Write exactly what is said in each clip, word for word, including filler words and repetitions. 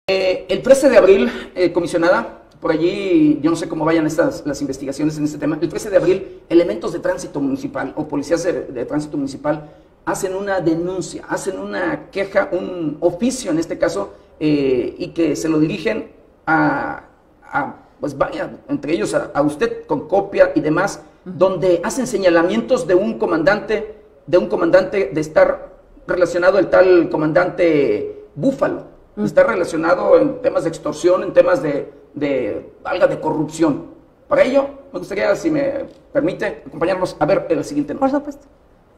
Eh, el trece de abril, eh, comisionada, por allí, yo no sé cómo vayan estas, las investigaciones en este tema, el trece de abril, elementos de tránsito municipal o policías de, de tránsito municipal hacen una denuncia, hacen una queja, un oficio en este caso, eh, y que se lo dirigen a, a pues vaya, entre ellos a, a usted con copia y demás, uh-huh. donde hacen señalamientos de un comandante, de un comandante de estar relacionado el tal comandante Búfalo, uh-huh. está relacionado en temas de extorsión, en temas de, de algo de corrupción. Para ello, me gustaría, si me permite, acompañarnos a ver el siguiente nombre. Por supuesto.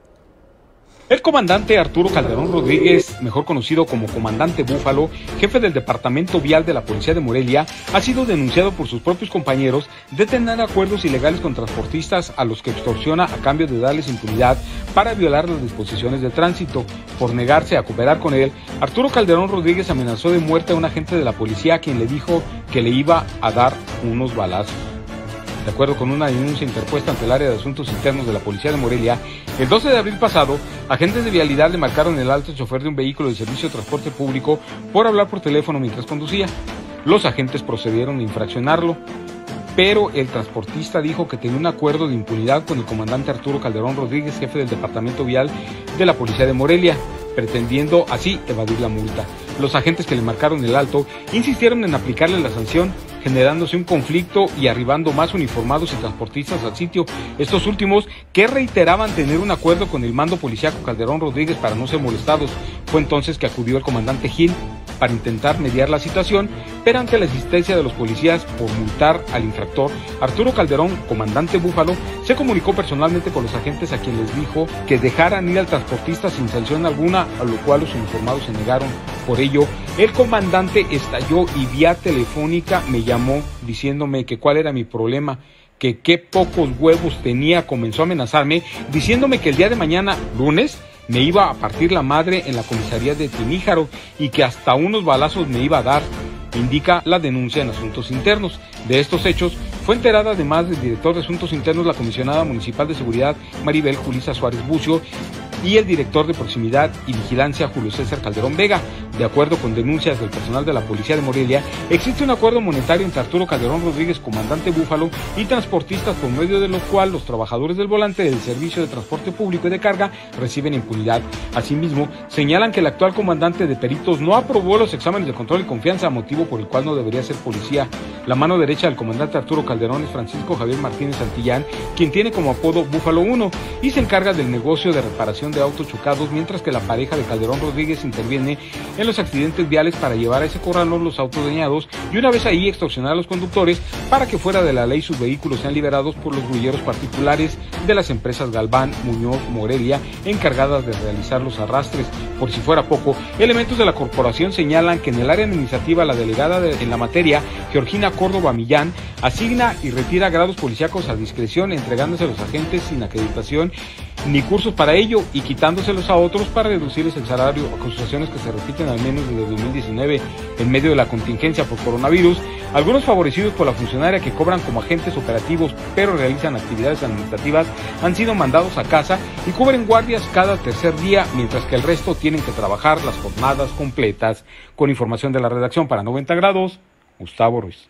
El comandante Arturo Calderón Rodríguez, mejor conocido como comandante Búfalo, jefe del Departamento Vial de la Policía de Morelia, ha sido denunciado por sus propios compañeros de tener acuerdos ilegales con transportistas a los que extorsiona a cambio de darles impunidad para violar las disposiciones de tránsito. Por negarse a cooperar con él, Arturo Calderón Rodríguez amenazó de muerte a un agente de la policía a quien le dijo que le iba a dar unos balazos. De acuerdo con una denuncia interpuesta ante el área de asuntos internos de la Policía de Morelia, el doce de abril pasado, agentes de vialidad le marcaron el alto al chofer de un vehículo de servicio de transporte público por hablar por teléfono mientras conducía. Los agentes procedieron a infraccionarlo, pero el transportista dijo que tenía un acuerdo de impunidad con el comandante Arturo Calderón Rodríguez, jefe del Departamento Vial de la Policía de Morelia, pretendiendo así evadir la multa. Los agentes que le marcaron el alto insistieron en aplicarle la sanción, generándose un conflicto y arribando más uniformados y transportistas al sitio. Estos últimos, que reiteraban tener un acuerdo con el mando policíaco Calderón Rodríguez para no ser molestados. Fue entonces que acudió el comandante Gil para intentar mediar la situación, pero ante la insistencia de los policías por multar al infractor, Arturo Calderón, comandante Búfalo, se comunicó personalmente con los agentes a quienes les dijo que dejaran ir al transportista sin sanción alguna, a lo cual los uniformados se negaron. Por ello, el comandante estalló y vía telefónica me llamó diciéndome que cuál era mi problema, que qué pocos huevos tenía, comenzó a amenazarme diciéndome que el día de mañana, lunes, me iba a partir la madre en la comisaría de Tiníjaro y que hasta unos balazos me iba a dar, indica la denuncia en Asuntos Internos. De estos hechos fue enterada además del director de Asuntos Internos, la comisionada municipal de seguridad Maribel Julisa Suárez Bucio, y el director de Proximidad y Vigilancia Julio César Calderón Vega. De acuerdo con denuncias del personal de la Policía de Morelia, existe un acuerdo monetario entre Arturo Calderón Rodríguez, comandante Búfalo, y transportistas, por medio de lo cual los trabajadores del volante del Servicio de Transporte Público y de Carga reciben impunidad. Asimismo, señalan que el actual comandante de peritos no aprobó los exámenes de control y confianza, motivo por el cual no debería ser policía. La mano derecha del comandante Arturo Calderón es Francisco Javier Martínez Santillán, quien tiene como apodo Búfalo uno y se encarga del negocio de reparación de autos chocados, mientras que la pareja de Calderón Rodríguez interviene en los accidentes viales para llevar a ese corralón los autos dañados y una vez ahí extorsionar a los conductores para que fuera de la ley sus vehículos sean liberados por los grulleros particulares de las empresas Galván, Muñoz, Morelia, encargadas de realizar los arrastres. Por si fuera poco, elementos de la corporación señalan que en el área administrativa la delegada de, en la materia, Georgina Córdoba Millán, asigna y retira grados policíacos a discreción, entregándose a los agentes sin acreditación ni cursos para ello y quitándoselos a otros para reducirles el salario, acusaciones que se repiten al menos desde dos mil diecinueve. En medio de la contingencia por coronavirus, algunos favorecidos por la funcionaria que cobran como agentes operativos pero realizan actividades administrativas han sido mandados a casa y cubren guardias cada tercer día, mientras que el resto tienen que trabajar las jornadas completas. Con información de la redacción para noventa grados, Gustavo Ruiz.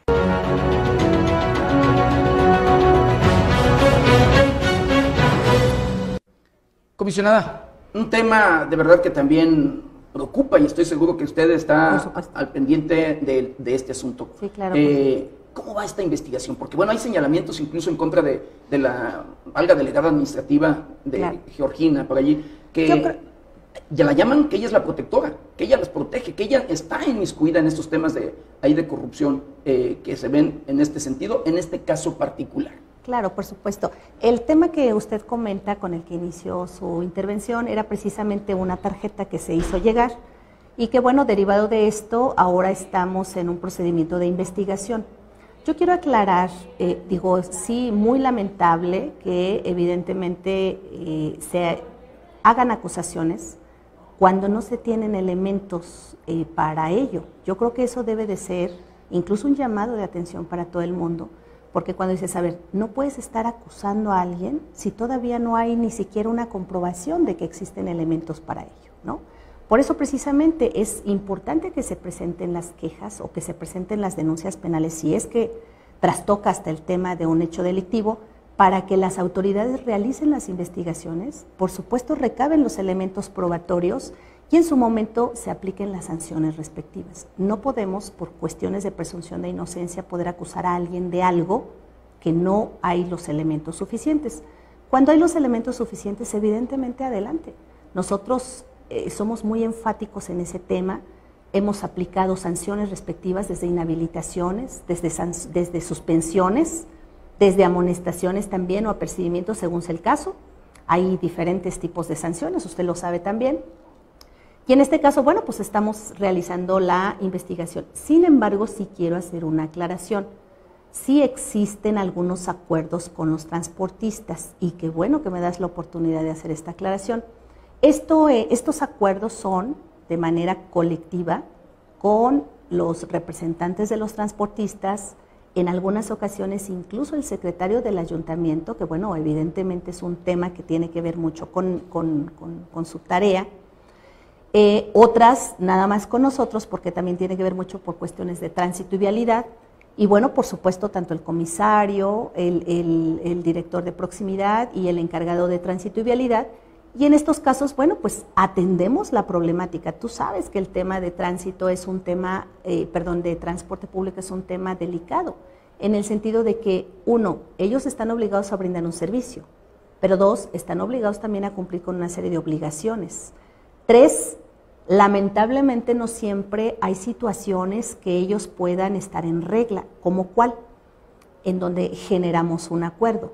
Comisionada, un tema de verdad que también preocupa y estoy seguro que usted está al pendiente de, de este asunto. Sí, claro. Eh, ¿Cómo va esta investigación? Porque bueno, hay señalamientos incluso en contra de, de la alga delegada administrativa de claro. Georgina, por allí, que creo... ya la llaman que ella es la protectora, que ella las protege, que ella está inmiscuida en estos temas de, ahí de corrupción eh, que se ven en este sentido, en este caso particular. Claro, por supuesto. El tema que usted comenta con el que inició su intervención era precisamente una tarjeta que se hizo llegar y que, bueno, derivado de esto, ahora estamos en un procedimiento de investigación. Yo quiero aclarar, eh, digo, sí, muy lamentable que evidentemente eh, se hagan acusaciones cuando no se tienen elementos eh, para ello. Yo creo que eso debe de ser incluso un llamado de atención para todo el mundo. Porque cuando dices, a ver, no puedes estar acusando a alguien si todavía no hay ni siquiera una comprobación de que existen elementos para ello, ¿no? Por eso precisamente es importante que se presenten las quejas o que se presenten las denuncias penales si es que trastoca hasta el tema de un hecho delictivo, para que las autoridades realicen las investigaciones, por supuesto recaben los elementos probatorios y en su momento se apliquen las sanciones respectivas. No podemos, por cuestiones de presunción de inocencia, poder acusar a alguien de algo que no hay los elementos suficientes. Cuando hay los elementos suficientes, evidentemente adelante. Nosotros eh, somos muy enfáticos en ese tema, hemos aplicado sanciones respectivas desde inhabilitaciones, desde, desde suspensiones, desde amonestaciones también o apercibimientos según sea el caso. Hay diferentes tipos de sanciones, usted lo sabe también. Y en este caso, bueno, pues estamos realizando la investigación. Sin embargo, sí quiero hacer una aclaración. Sí existen algunos acuerdos con los transportistas y qué bueno que me das la oportunidad de hacer esta aclaración. Esto, eh, estos acuerdos son de manera colectiva con los representantes de los transportistas, en algunas ocasiones incluso el secretario del ayuntamiento, que bueno, evidentemente es un tema que tiene que ver mucho con, con, con, con su tarea, eh, otras nada más con nosotros porque también tiene que ver mucho por cuestiones de tránsito y vialidad, y bueno, por supuesto, tanto el comisario, el, el, el director de proximidad y el encargado de tránsito y vialidad. Y en estos casos, bueno, pues atendemos la problemática. Tú sabes que el tema de tránsito es un tema, eh, perdón, de transporte público es un tema delicado, en el sentido de que, uno, ellos están obligados a brindar un servicio, pero dos, están obligados también a cumplir con una serie de obligaciones. Tres, lamentablemente no siempre hay situaciones que ellos puedan estar en regla, como cuál, en donde generamos un acuerdo.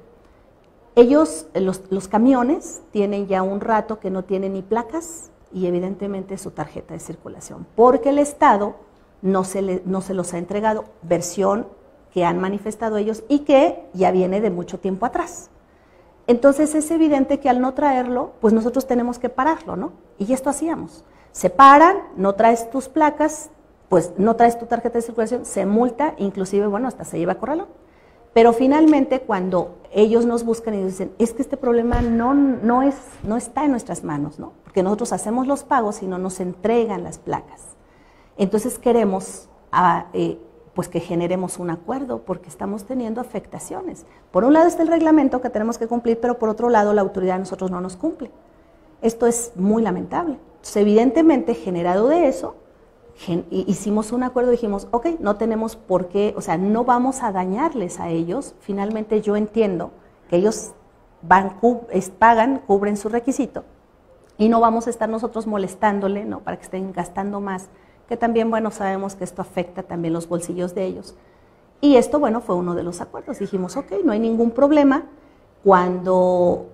Ellos, los, los camiones, tienen ya un rato que no tienen ni placas y evidentemente su tarjeta de circulación, porque el Estado no se, le, no se los ha entregado, versión que han manifestado ellos y que ya viene de mucho tiempo atrás. Entonces es evidente que al no traerlo, pues nosotros tenemos que pararlo, ¿no? Y esto hacíamos. Se paran, no traes tus placas, pues no traes tu tarjeta de circulación, se multa, inclusive, bueno, hasta se lleva a corralón. Pero finalmente cuando ellos nos buscan y dicen, es que este problema no, no, es, no está en nuestras manos, ¿no? Porque nosotros hacemos los pagos y no nos entregan las placas. Entonces queremos a, eh, pues que generemos un acuerdo porque estamos teniendo afectaciones. Por un lado está el reglamento que tenemos que cumplir, pero por otro lado la autoridad de nosotros no nos cumple. Esto es muy lamentable. Entonces, evidentemente, generado de eso, hicimos un acuerdo, dijimos, ok, no tenemos por qué, o sea, no vamos a dañarles a ellos. Finalmente yo entiendo que ellos van, pagan, cubren su requisito y no vamos a estar nosotros molestándole, ¿no? Para que estén gastando más, que también, bueno, sabemos que esto afecta también los bolsillos de ellos. Y esto, bueno, fue uno de los acuerdos. Dijimos, ok, no hay ningún problema cuando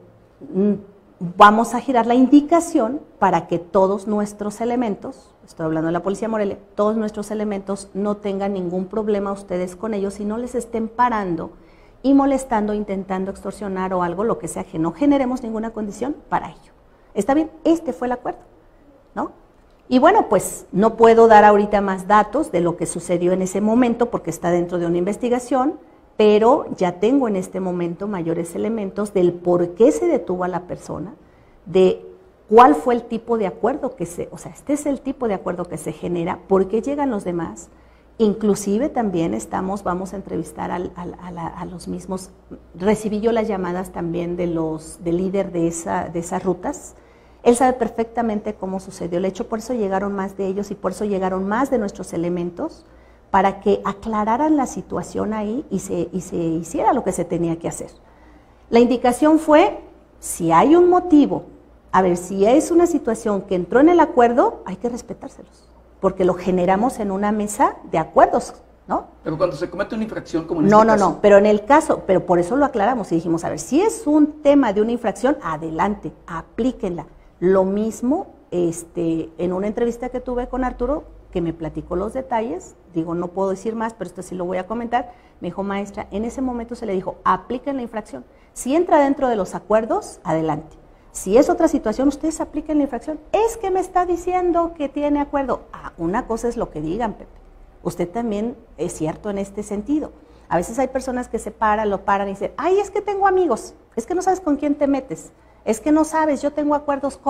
vamos a girar la indicación para que todos nuestros elementos, estoy hablando de la Policía Morelia, todos nuestros elementos no tengan ningún problema ustedes con ellos y no les estén parando y molestando, intentando extorsionar o algo, lo que sea, que no generemos ninguna condición para ello. ¿Está bien? Este fue el acuerdo, ¿no? Y bueno, pues no puedo dar ahorita más datos de lo que sucedió en ese momento porque está dentro de una investigación, pero ya tengo en este momento mayores elementos del por qué se detuvo a la persona, de cuál fue el tipo de acuerdo que se, o sea, este es el tipo de acuerdo que se genera, por qué llegan los demás, inclusive también estamos, vamos a entrevistar al, al, a, la, a los mismos, recibí yo las llamadas también de los, del líder de, esa, de esas rutas, él sabe perfectamente cómo sucedió el hecho, por eso llegaron más de ellos y por eso llegaron más de nuestros elementos, para que aclararan la situación ahí y se, y se hiciera lo que se tenía que hacer. La indicación fue, si hay un motivo, a ver, si es una situación que entró en el acuerdo, hay que respetárselos, porque lo generamos en una mesa de acuerdos, ¿no? Pero cuando se comete una infracción como en No, este no, caso, no, pero en el caso, pero por eso lo aclaramos y dijimos, a ver, si es un tema de una infracción, adelante, aplíquenla. Lo mismo, este, en una entrevista que tuve con Arturo, que me platicó los detalles, digo, no puedo decir más, pero esto sí lo voy a comentar, me dijo, maestra, en ese momento se le dijo, apliquen la infracción. Si entra dentro de los acuerdos, adelante. Si es otra situación, ustedes apliquen la infracción. Es que me está diciendo que tiene acuerdo. Ah, una cosa es lo que digan, Pepe. Usted también es cierto en este sentido. A veces hay personas que se paran, lo paran y dicen, ay, es que tengo amigos, es que no sabes con quién te metes, es que no sabes, yo tengo acuerdos con...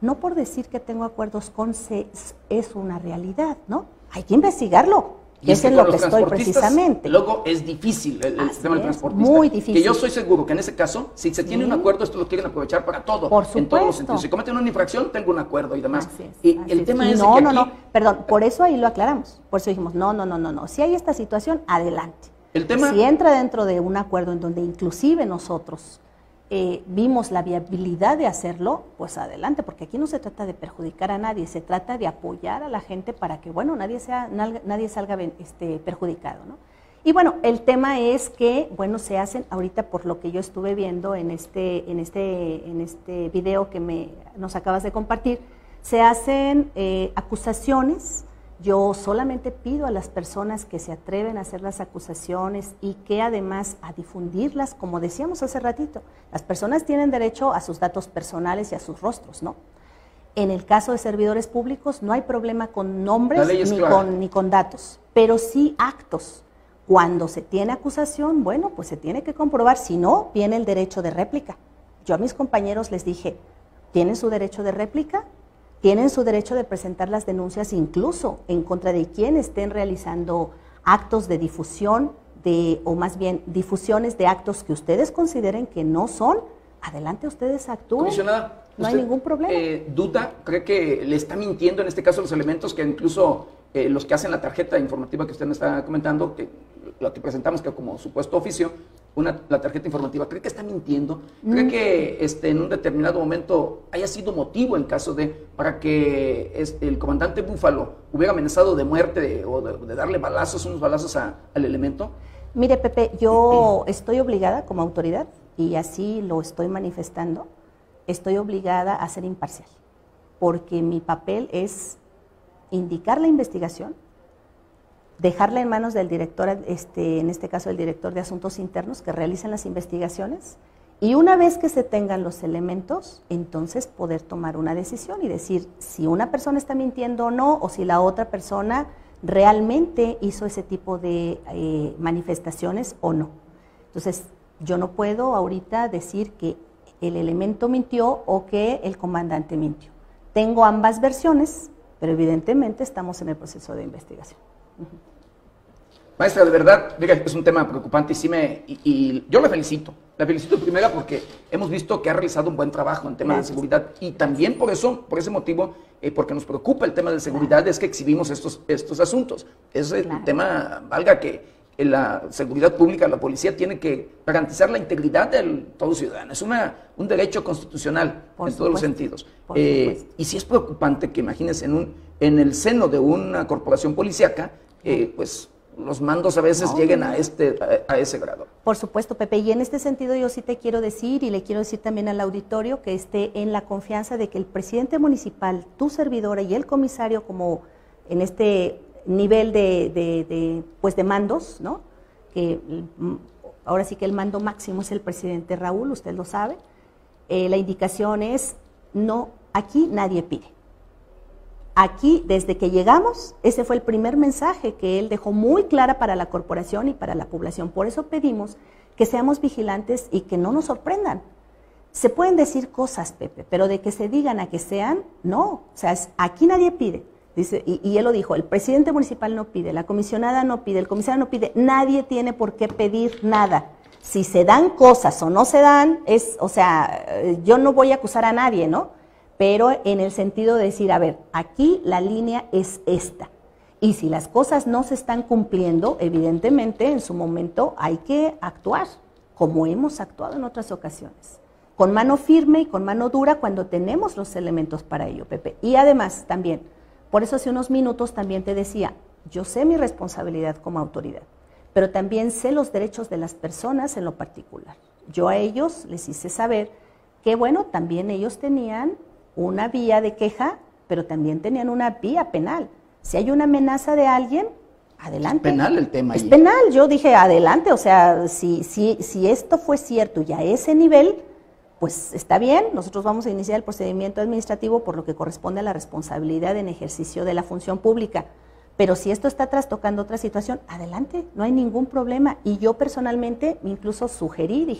no por decir que tengo acuerdos con C E S es una realidad, ¿no? Hay que investigarlo. Y es que es en con lo que los estoy transportistas, precisamente. luego es difícil el, el Así tema del es, transportista. muy difícil. Que yo estoy seguro que en ese caso, si se tiene Sí. un acuerdo, esto lo quieren aprovechar para todo. Por en todos los supuesto. sentidos. Si cometen una infracción, tengo un acuerdo y demás. Así es, y así el es. tema Y es no, que no, aquí, no, perdón, por eso ahí lo aclaramos. Por eso dijimos, no, no, no, no, no. Si hay esta situación, adelante. el tema, Si entra dentro de un acuerdo en donde inclusive nosotros eh, vimos la viabilidad de hacerlo, pues adelante, porque aquí no se trata de perjudicar a nadie, se trata de apoyar a la gente para que, bueno, nadie sea, nadie salga este, perjudicado, ¿no? Y bueno, el tema es que, bueno, se hacen, ahorita por lo que yo estuve viendo en este, en este, en este video que me, nos acabas de compartir, se hacen eh, acusaciones. Yo solamente pido a las personas que se atreven a hacer las acusaciones y que además a difundirlas, como decíamos hace ratito, las personas tienen derecho a sus datos personales y a sus rostros, ¿no? En el caso de servidores públicos no hay problema con nombres ni con, ni con datos, pero sí actos. Cuando se tiene acusación, bueno, pues se tiene que comprobar, si no, viene el derecho de réplica. Yo a mis compañeros les dije, ¿tienen su derecho de réplica? Tienen su derecho de presentar las denuncias incluso en contra de quienes estén realizando actos de difusión, de, o más bien difusiones de actos que ustedes consideren que no son. Adelante, ustedes actúen. Comisionada, no hay ningún problema. Eh, ¿Duda? ¿Cree que le está mintiendo en este caso los elementos que incluso eh, los que hacen la tarjeta informativa que usted me está comentando, que la que presentamos que como supuesto oficio, una, la tarjeta informativa, ¿cree que está mintiendo? ¿Cree mm. que este, en un determinado momento haya sido motivo en caso de, para que este, el comandante Búfalo hubiera amenazado de muerte de, o de, de darle balazos, unos balazos a, al elemento? Mire, Pepe, yo estoy obligada como autoridad, y así lo estoy manifestando, estoy obligada a ser imparcial, porque mi papel es indicar la investigación, dejarla en manos del director, este, en este caso el director de Asuntos Internos, que realicen las investigaciones, y una vez que se tengan los elementos, entonces poder tomar una decisión y decir si una persona está mintiendo o no, o si la otra persona realmente hizo ese tipo de eh, manifestaciones o no. Entonces, yo no puedo ahorita decir que el elemento mintió o que el comandante mintió. Tengo ambas versiones, pero evidentemente estamos en el proceso de investigación. Uh-huh. Maestra, de verdad, diga, es un tema preocupante y, sí me, y, y yo la felicito. La felicito primero porque hemos visto que ha realizado un buen trabajo en temas de seguridad y también por eso, por ese motivo, eh, porque nos preocupa el tema de seguridad, claro. es que exhibimos estos, estos asuntos. Es el claro. tema, valga que la seguridad pública, la policía tiene que garantizar la integridad de todo ciudadano. Es una, un derecho constitucional por en supuesto, todos los sentidos. Eh, y sí es preocupante que imagínense en, un, en el seno de una corporación policíaca, eh, pues los mandos a veces no, lleguen no. a este a, a ese grado. Por supuesto, Pepe, y en este sentido yo sí te quiero decir y le quiero decir también al auditorio que esté en la confianza de que el presidente municipal, tu servidora y el comisario como en este nivel de, de, de, pues de mandos, ¿no? Que ahora sí que el mando máximo es el presidente Raúl, usted lo sabe. Eh, la indicación es, no, aquí nadie pide. Aquí, desde que llegamos, ese fue el primer mensaje que él dejó muy clara para la corporación y para la población. Por eso pedimos que seamos vigilantes y que no nos sorprendan. Se pueden decir cosas, Pepe, pero de que se digan a que sean, no. O sea, es, aquí nadie pide. Dice, y, y él lo dijo, el presidente municipal no pide, la comisionada no pide, el comisario no pide, nadie tiene por qué pedir nada. Si se dan cosas o no se dan, es, o sea, yo no voy a acusar a nadie, ¿no? Pero en el sentido de decir, a ver, aquí la línea es esta. Y si las cosas no se están cumpliendo, evidentemente en su momento hay que actuar, como hemos actuado en otras ocasiones. Con mano firme y con mano dura cuando tenemos los elementos para ello, Pepe. Y además también, por eso hace unos minutos también te decía, yo sé mi responsabilidad como autoridad, pero también sé los derechos de las personas en lo particular. Yo a ellos les hice saber que, bueno, también ellos tenían una vía de queja, pero también tenían una vía penal. Si hay una amenaza de alguien, adelante. Es penal el tema. Es penal, yo dije adelante, o sea, si, si, si esto fue cierto y a ese nivel, pues está bien, nosotros vamos a iniciar el procedimiento administrativo por lo que corresponde a la responsabilidad en ejercicio de la función pública. Pero si esto está trastocando otra situación, adelante, no hay ningún problema. Y yo personalmente incluso sugerí, dije,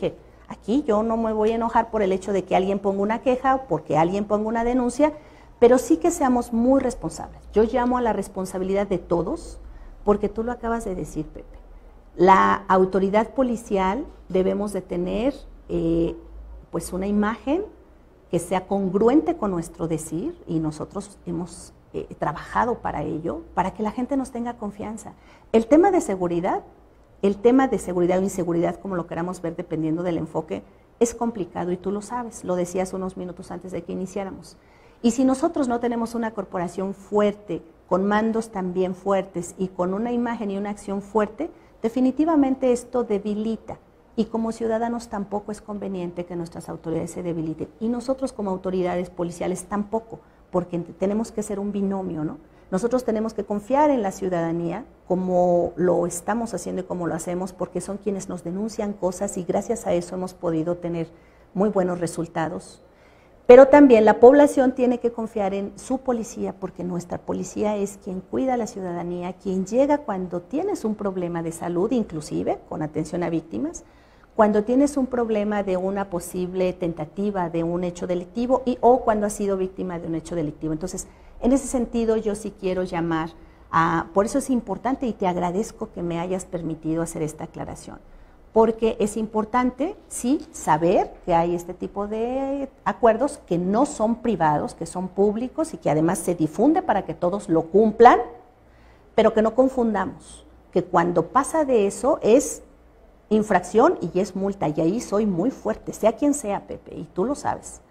Aquí yo no me voy a enojar por el hecho de que alguien ponga una queja, porque alguien ponga una denuncia, pero sí que seamos muy responsables. Yo llamo a la responsabilidad de todos, porque tú lo acabas de decir, Pepe. La autoridad policial debemos de tener eh, pues una imagen que sea congruente con nuestro decir, y nosotros hemos eh, trabajado para ello, para que la gente nos tenga confianza. El tema de seguridad, el tema de seguridad o inseguridad, como lo queramos ver dependiendo del enfoque, es complicado y tú lo sabes, lo decías unos minutos antes de que iniciáramos. Y si nosotros no tenemos una corporación fuerte, con mandos también fuertes y con una imagen y una acción fuerte, definitivamente esto debilita. Y como ciudadanos tampoco es conveniente que nuestras autoridades se debiliten. Y nosotros como autoridades policiales tampoco, porque tenemos que ser un binomio, ¿no? Nosotros tenemos que confiar en la ciudadanía, como lo estamos haciendo y como lo hacemos, porque son quienes nos denuncian cosas y gracias a eso hemos podido tener muy buenos resultados. Pero también la población tiene que confiar en su policía, porque nuestra policía es quien cuida a la ciudadanía, quien llega cuando tienes un problema de salud, inclusive con atención a víctimas, cuando tienes un problema de una posible tentativa de un hecho delictivo y o cuando has sido víctima de un hecho delictivo. Entonces, en ese sentido yo sí quiero llamar a, por eso es importante y te agradezco que me hayas permitido hacer esta aclaración, porque es importante, sí, saber que hay este tipo de acuerdos que no son privados, que son públicos y que además se difunde para que todos lo cumplan, pero que no confundamos, que cuando pasa de eso es infracción y es multa, y ahí soy muy fuerte, sea quien sea, Pepe, y tú lo sabes,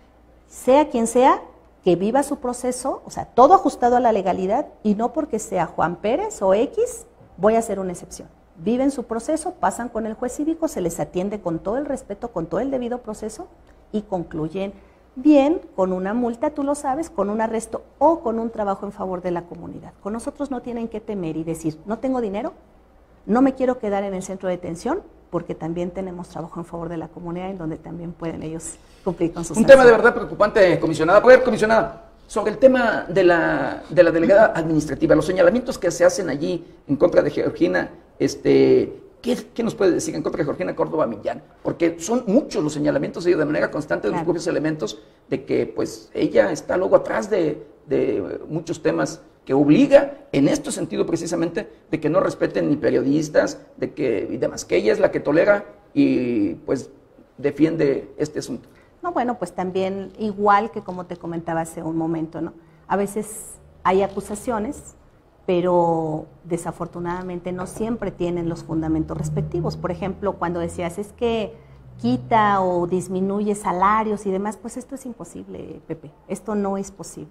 sea quien sea, que viva su proceso, o sea, todo ajustado a la legalidad, y no porque sea Juan Pérez o X, voy a hacer una excepción. Viven su proceso, pasan con el juez cívico, se les atiende con todo el respeto, con todo el debido proceso, y concluyen bien con una multa, tú lo sabes, con un arresto o con un trabajo en favor de la comunidad. Con nosotros no tienen que temer y decir, no tengo dinero, no me quiero quedar en el centro de detención, porque también tenemos trabajo en favor de la comunidad, en donde también pueden ellos cumplir con sus Un tema de verdad preocupante, comisionada. A ver, comisionada, sobre el tema de la, de la delegada administrativa, los señalamientos que se hacen allí en contra de Georgina, este, ¿qué, qué nos puede decir en contra de Georgina Córdoba Millán? Porque son muchos los señalamientos de manera constante de claro. los propios elementos de que pues ella está luego atrás de, de muchos temas que obliga en este sentido precisamente de que no respeten ni periodistas, de que y demás, que ella es la que tolera y pues defiende este asunto. No, bueno, pues también igual que como te comentaba hace un momento, ¿no? A veces hay acusaciones, pero desafortunadamente no siempre tienen los fundamentos respectivos. Por ejemplo, cuando decías es que quita o disminuye salarios y demás, pues esto es imposible, Pepe, esto no es posible.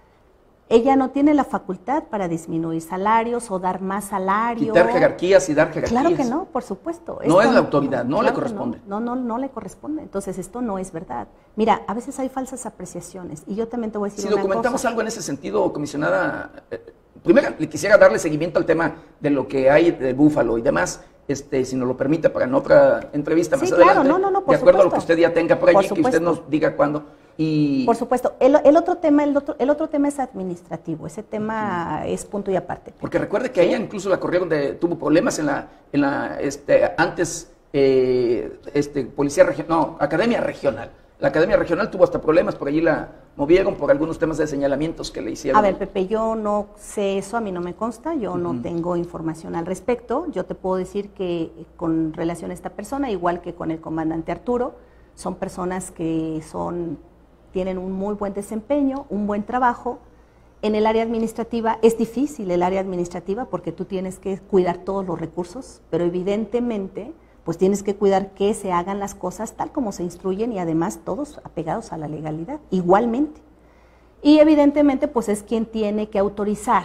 Ella no tiene la facultad para disminuir salarios o dar más salario. Quitar jerarquías y dar jerarquías. Claro que no, por supuesto. No es la autoridad, no le corresponde. No, no, no le corresponde. Entonces, esto no es verdad. Mira, a veces hay falsas apreciaciones y yo también te voy a decir una cosa. Si documentamos algo en ese sentido, comisionada, eh, primero le quisiera darle seguimiento al tema de lo que hay del Búfalo y demás, este, si nos lo permite para en otra entrevista más sí, adelante. Claro, no, no, no, por de acuerdo supuesto. a lo que usted ya tenga por allí, por que usted nos diga cuándo. Y... Por supuesto. El, el, otro tema, el, otro, el otro tema es administrativo. Ese tema uh-huh. es punto y aparte. Porque recuerde que ¿sí? ella incluso la corrieron de, tuvo problemas en la, en la este, antes eh, este, policía regional, no, academia regional. La academia regional tuvo hasta problemas, por allí la movieron por algunos temas de señalamientos que le hicieron. A ver, Pepe, yo no sé eso, a mí no me consta, yo uh-huh. no tengo información al respecto. Yo te puedo decir que con relación a esta persona, igual que con el comandante Arturo, son personas que son... tienen un muy buen desempeño, un buen trabajo. En el área administrativa es difícil el área administrativa porque tú tienes que cuidar todos los recursos, pero evidentemente pues tienes que cuidar que se hagan las cosas tal como se instruyen y además todos apegados a la legalidad, igualmente. Y evidentemente pues es quien tiene que autorizar,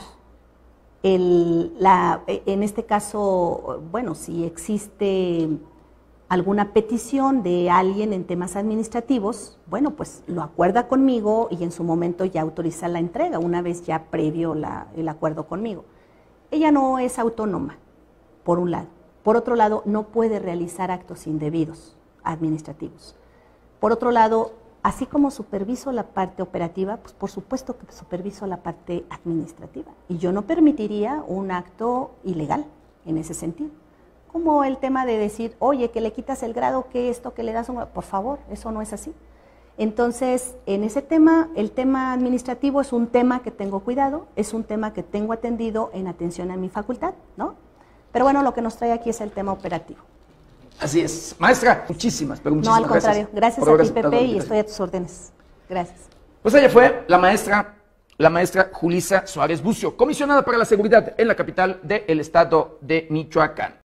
el, la, en este caso, bueno, si existe alguna petición de alguien en temas administrativos, bueno, pues lo acuerda conmigo y en su momento ya autoriza la entrega, una vez ya previo la, el acuerdo conmigo. Ella no es autónoma, por un lado. Por otro lado, no puede realizar actos indebidos administrativos. Por otro lado, así como superviso la parte operativa, pues por supuesto que superviso la parte administrativa. Y yo no permitiría un acto ilegal en ese sentido. como el tema de decir, oye, que le quitas el grado, que esto, que le das un grado, por favor, eso no es así. Entonces, en ese tema, el tema administrativo es un tema que tengo cuidado, es un tema que tengo atendido en atención a mi facultad, ¿no? Pero bueno, lo que nos trae aquí es el tema operativo. Así es. Maestra, muchísimas, pero muchísimas gracias. No, al contrario. Gracias, gracias a ti, Pepe, y estoy a tus órdenes. Gracias. Pues ella fue la maestra, la maestra Julissa Suárez Bucio, comisionada para la seguridad en la capital del estado de Michoacán.